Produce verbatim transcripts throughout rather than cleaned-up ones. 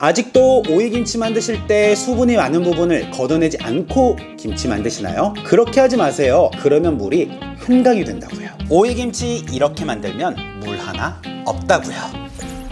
아직도 오이김치 만드실 때 수분이 많은 부분을 걷어내지 않고 김치 만드시나요? 그렇게 하지 마세요. 그러면 물이 한강이 된다고요. 오이김치 이렇게 만들면 물 하나 없다고요.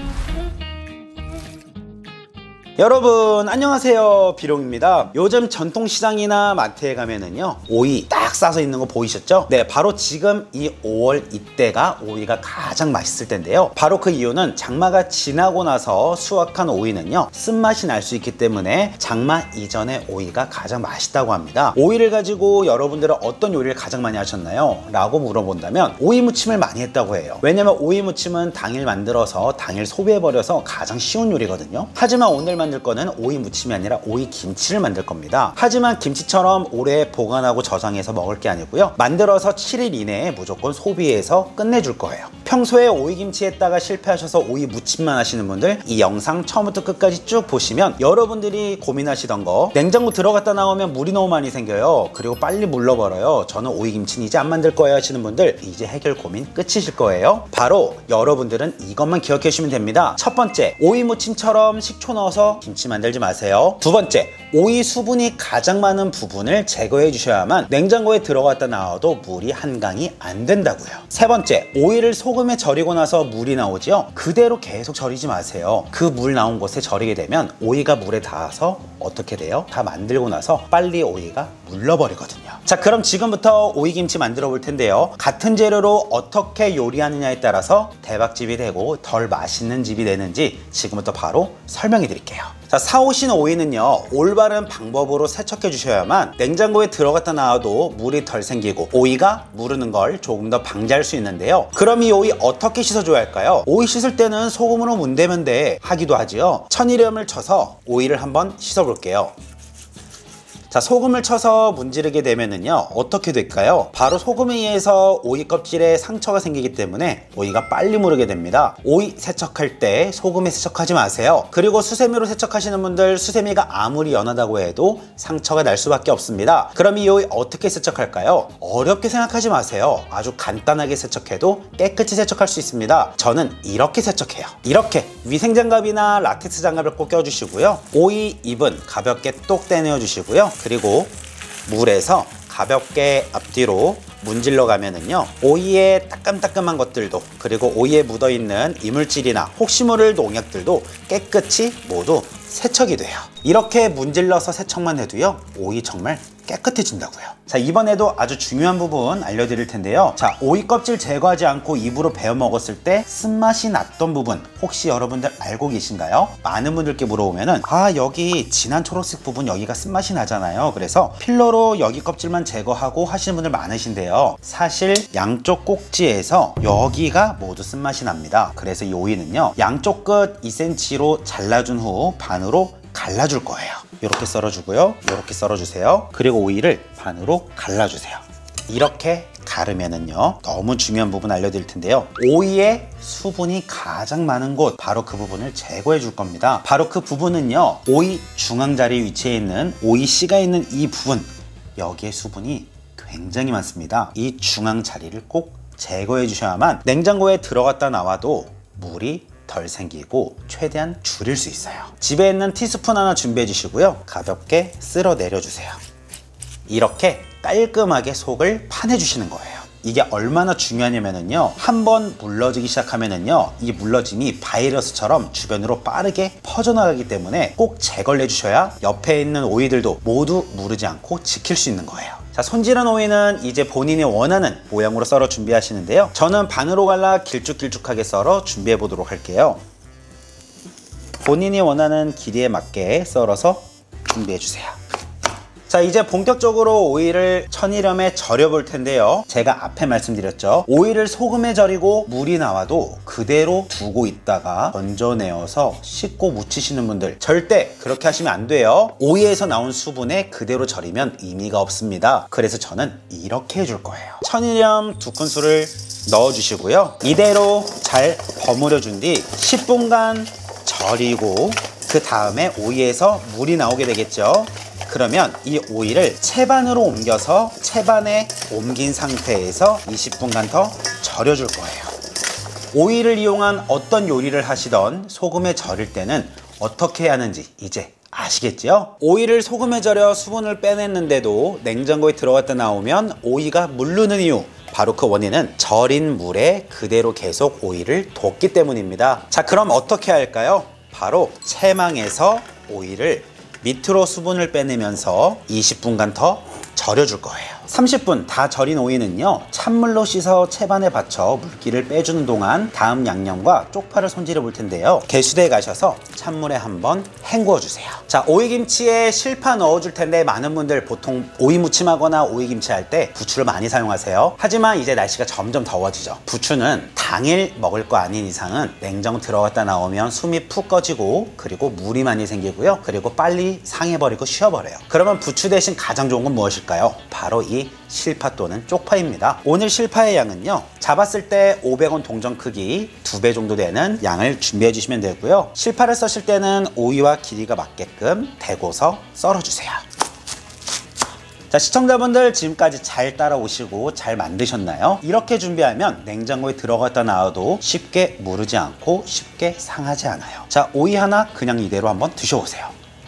여러분 안녕하세요, 비룡입니다. 요즘 전통시장이나 마트에 가면은요 오이 딱 싸서 있는 거 보이셨죠? 네, 바로 지금 이 오월 이때가 오이가 가장 맛있을 텐데요. 바로 그 이유는 장마가 지나고 나서 수확한 오이는요 쓴맛이 날 수 있기 때문에 장마 이전에 오이가 가장 맛있다고 합니다. 오이를 가지고 여러분들은 어떤 요리를 가장 많이 하셨나요? 라고 물어본다면 오이 무침을 많이 했다고 해요. 왜냐면 오이 무침은 당일 만들어서 당일 소비해버려서 가장 쉬운 요리거든요. 하지만 오늘 만들 거는 오이 무침이 아니라 오이 김치를 만들 겁니다. 하지만 김치처럼 오래 보관하고 저장해서 먹을 게 아니고요, 만들어서 칠 일 이내에 무조건 소비해서 끝내줄 거예요. 평소에 오이 김치 했다가 실패하셔서 오이 무침만 하시는 분들, 이 영상 처음부터 끝까지 쭉 보시면 여러분들이 고민하시던 거, 냉장고 들어갔다 나오면 물이 너무 많이 생겨요, 그리고 빨리 물러버려요, 저는 오이 김치는 이제 안 만들 거예요 하시는 분들, 이제 해결 고민 끝이실 거예요. 바로 여러분들은 이것만 기억해 주시면 됩니다. 첫 번째, 오이 무침처럼 식초 넣어서 김치 만들지 마세요. 두 번째, 오이 수분이 가장 많은 부분을 제거해 주셔야만 냉장고에 들어갔다 나와도 물이 한강이 안 된다고요. 세 번째, 오이를 소금에 절이고 나서 물이 나오죠? 그대로 계속 절이지 마세요. 그 물 나온 곳에 절이게 되면 오이가 물에 닿아서 어떻게 돼요? 다 만들고 나서 빨리 오이가 물러버리거든요. 자, 그럼 지금부터 오이김치 만들어 볼 텐데요, 같은 재료로 어떻게 요리하느냐에 따라서 대박집이 되고 덜 맛있는 집이 되는지 지금부터 바로 설명해 드릴게요. 자, 사오신 오이는요 올바른 방법으로 세척해 주셔야만 냉장고에 들어갔다 나와도 물이 덜 생기고 오이가 무르는 걸 조금 더 방지할 수 있는데요. 그럼 이 오이 어떻게 씻어줘야 할까요? 오이 씻을 때는 소금으로 문대면 돼 하기도 하지요. 천일염을 쳐서 오이를 한번 씻어 볼게요. 자, 소금을 쳐서 문지르게 되면은요 어떻게 될까요? 바로 소금에 의해서 오이 껍질에 상처가 생기기 때문에 오이가 빨리 무르게 됩니다. 오이 세척할 때 소금에 세척하지 마세요. 그리고 수세미로 세척하시는 분들, 수세미가 아무리 연하다고 해도 상처가 날 수밖에 없습니다. 그럼 이 오이 어떻게 세척할까요? 어렵게 생각하지 마세요. 아주 간단하게 세척해도 깨끗이 세척할 수 있습니다. 저는 이렇게 세척해요. 이렇게 위생장갑이나 라텍스 장갑을 꼭 껴주시고요, 오이 잎은 가볍게 똑 떼내어 주시고요, 그리고 물에서 가볍게 앞뒤로 문질러 가면은요 오이의 따끔따끔한 것들도, 그리고 오이에 묻어있는 이물질이나 혹시 모를 농약들도 깨끗이 모두 세척이 돼요. 이렇게 문질러서 세척만 해도요 오이 정말 깨끗해진다고요. 자, 이번에도 아주 중요한 부분 알려드릴 텐데요. 자, 오이 껍질 제거하지 않고 입으로 베어 먹었을 때 쓴맛이 났던 부분 혹시 여러분들 알고 계신가요? 많은 분들께 물어보면은 아, 여기 진한 초록색 부분 여기가 쓴맛이 나잖아요, 그래서 필러로 여기 껍질만 제거하고 하시는 분들 많으신데요, 사실 양쪽 꼭지에서 여기가 모두 쓴맛이 납니다. 그래서 이 오이는요 양쪽 끝 이 센티미터로 잘라준 후 반으로 갈라줄 거예요. 이렇게 썰어주고요, 이렇게 썰어주세요. 그리고 오이를 반으로 갈라주세요. 이렇게 가르면은요 너무 중요한 부분 알려드릴 텐데요, 오이의 수분이 가장 많은 곳, 바로 그 부분을 제거해 줄 겁니다. 바로 그 부분은요 오이 중앙자리에 위치해 있는 오이 씨가 있는 이 부분, 여기에 수분이 굉장히 많습니다. 이 중앙 자리를 꼭 제거해 주셔야만 냉장고에 들어갔다 나와도 물이 덜 생기고 최대한 줄일 수 있어요. 집에 있는 티스푼 하나 준비해 주시고요, 가볍게 쓸어 내려 주세요. 이렇게 깔끔하게 속을 파내 주시는 거예요. 이게 얼마나 중요하냐면요, 한번 물러지기 시작하면은요 이 물러짐이 바이러스처럼 주변으로 빠르게 퍼져나가기 때문에 꼭 제거를 해주셔야 옆에 있는 오이들도 모두 무르지 않고 지킬 수 있는 거예요. 자, 손질한 오이는 이제 본인이 원하는 모양으로 썰어 준비하시는데요, 저는 반으로 갈라 길쭉길쭉하게 썰어 준비해 보도록 할게요. 본인이 원하는 길이에 맞게 썰어서 준비해 주세요. 자, 이제 본격적으로 오이를 천일염에 절여 볼 텐데요, 제가 앞에 말씀드렸죠, 오이를 소금에 절이고 물이 나와도 그대로 두고 있다가 건져내어서 씻고 무치시는 분들 절대 그렇게 하시면 안 돼요. 오이에서 나온 수분에 그대로 절이면 의미가 없습니다. 그래서 저는 이렇게 해줄 거예요. 천일염 두 큰술을 넣어 주시고요, 이대로 잘 버무려 준 뒤 십 분간 절이고 그 다음에 오이에서 물이 나오게 되겠죠. 그러면 이 오이를 채반으로 옮겨서 채반에 옮긴 상태에서 이십 분간 더 절여줄 거예요. 오이를 이용한 어떤 요리를 하시던 소금에 절일 때는 어떻게 해야 하는지 이제 아시겠지요? 오이를 소금에 절여 수분을 빼냈는데도 냉장고에 들어갔다 나오면 오이가 물르는 이유, 바로 그 원인은 절인 물에 그대로 계속 오이를 뒀기 때문입니다. 자, 그럼 어떻게 할까요? 바로 채망에서 오이를 밑으로 수분을 빼내면서 이십 분간 더 절여줄 거예요. 삼십 분 다 절인 오이는요, 찬물로 씻어 채반에 받쳐 물기를 빼주는 동안 다음 양념과 쪽파를 손질해 볼 텐데요, 개수대에 가셔서 찬물에 한번 헹구어 주세요. 자, 오이김치에 실파 넣어줄 텐데 많은 분들 보통 오이 무침하거나 오이김치 할 때 부추를 많이 사용하세요. 하지만 이제 날씨가 점점 더워지죠. 부추는 당일 먹을 거 아닌 이상은 냉장 들어갔다 나오면 숨이 푹 꺼지고 그리고 물이 많이 생기고요, 그리고 빨리 상해버리고 쉬어버려요. 그러면 부추 대신 가장 좋은 건 무엇일까요? 바로 이 실파 또는 쪽파입니다. 오늘 실파의 양은요, 잡았을 때 오백 원 동전 크기 두 배 정도 되는 양을 준비해 주시면 되고요, 실파를 써실 때는 오이와 길이가 맞게끔 대고서 썰어주세요. 자, 시청자분들 지금까지 잘 따라오시고 잘 만드셨나요? 이렇게 준비하면 냉장고에 들어갔다 나와도 쉽게 무르지 않고 쉽게 상하지 않아요. 자, 오이 하나 그냥 이대로 한번 드셔보세요.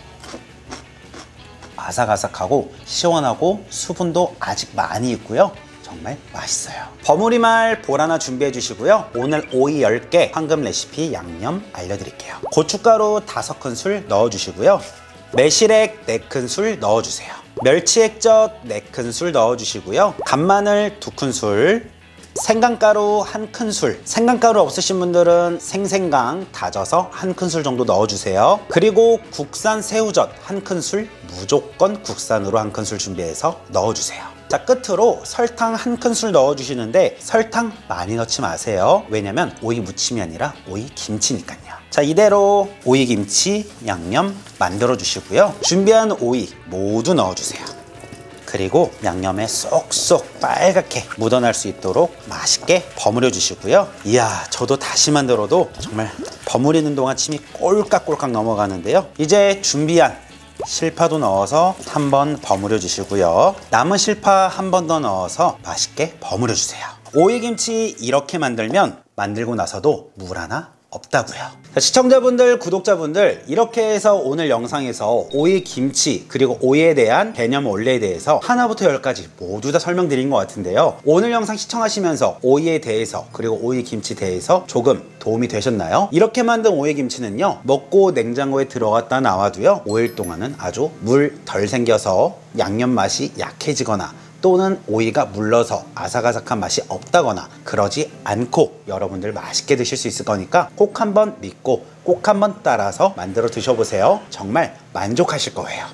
아삭아삭하고 시원하고 수분도 아직 많이 있고요, 정말 맛있어요. 버무리말 볼 하나 준비해 주시고요, 오늘 오이 열 개 황금 레시피 양념 알려드릴게요. 고춧가루 다섯 큰술 넣어주시고요, 매실액 네 큰술 넣어주세요. 멸치액젓 네 큰술 넣어주시고요, 간마늘 두 큰술, 생강가루 한 큰술, 생강가루 없으신 분들은 생생강 다져서 한 큰술 정도 넣어주세요. 그리고 국산 새우젓 한 큰술, 무조건 국산으로 한 큰술 준비해서 넣어주세요. 자, 끝으로 설탕 한 큰술 넣어주시는데 설탕 많이 넣지 마세요. 왜냐면 오이 무침이 아니라 오이 김치니까요. 자, 이대로 오이 김치 양념 만들어 주시고요, 준비한 오이 모두 넣어주세요. 그리고 양념에 쏙쏙 빨갛게 묻어날 수 있도록 맛있게 버무려 주시고요. 이야, 저도 다시 만들어도 정말 버무리는 동안 침이 꼴깍꼴깍 넘어가는데요, 이제 준비한 실파도 넣어서 한번 버무려 주시고요, 남은 실파 한 번 더 넣어서 맛있게 버무려 주세요. 오이김치 이렇게 만들면 만들고 나서도 물 하나 없다고요. 자, 시청자분들, 구독자분들, 이렇게 해서 오늘 영상에서 오이 김치 그리고 오이에 대한 개념 원리에 대해서 하나부터 열까지 모두 다 설명드린 것 같은데요, 오늘 영상 시청하시면서 오이에 대해서 그리고 오이 김치 대해서 조금 도움이 되셨나요? 이렇게 만든 오이 김치는요, 먹고 냉장고에 들어갔다 나와도요, 오 일 동안은 아주 물 덜 생겨서 양념 맛이 약해지거나 또는 오이가 물러서 아삭아삭한 맛이 없다거나 그러지 않고 여러분들 맛있게 드실 수 있을 거니까 꼭 한번 믿고 꼭 한번 따라서 만들어 드셔보세요. 정말 만족하실 거예요.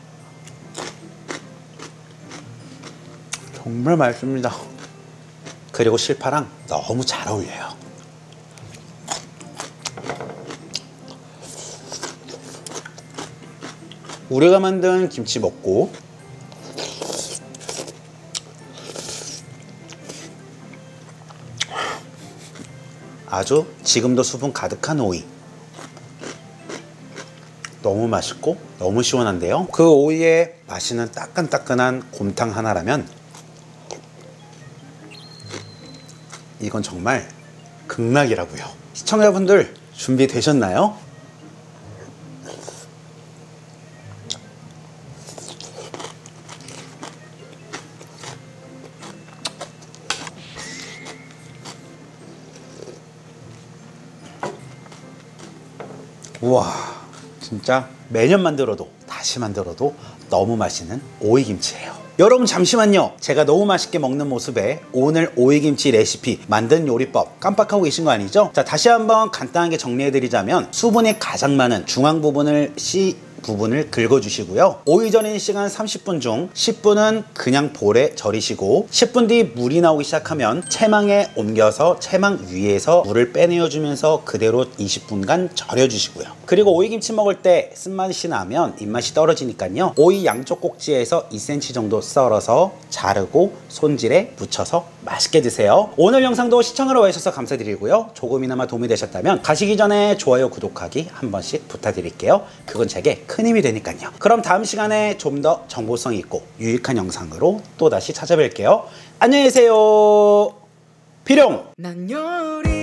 정말 맛있습니다. 그리고 실파랑 너무 잘 어울려요. 우리가 만든 김치 먹고 아주 지금도 수분 가득한 오이, 너무 맛있고 너무 시원한데요, 그 오이에 맛있는 따끈따끈한 곰탕 하나라면 이건 정말 극락이라고요. 시청자분들 준비되셨나요? 우와, 진짜 매년 만들어도 다시 만들어도 너무 맛있는 오이김치예요. 여러분 잠시만요, 제가 너무 맛있게 먹는 모습에 오늘 오이김치 레시피 만든 요리법 깜빡하고 계신 거 아니죠? 자, 다시 한번 간단하게 정리해 드리자면 수분이 가장 많은 중앙 부분을 씨 부분을 긁어주시고요, 오이 절이는 시간 삼십 분 중 십 분은 그냥 볼에 절이시고 십 분 뒤 물이 나오기 시작하면 채망에 옮겨서 채망 위에서 물을 빼내어주면서 그대로 이십 분간 절여주시고요. 그리고 오이김치 먹을 때 쓴맛이 나면 입맛이 떨어지니까요, 오이 양쪽 꼭지에서 이 센티미터 정도 썰어서 자르고 손질에 묻혀서 맛있게 드세요. 오늘 영상도 시청하러 와주셔서 감사드리고요, 조금이나마 도움이 되셨다면 가시기 전에 좋아요, 구독하기 한 번씩 부탁드릴게요. 그건 제게 큰 힘이 되니까요. 그럼 다음 시간에 좀 더 정보성 있고 유익한 영상으로 또다시 찾아뵐게요. 안녕히 계세요. 비룡!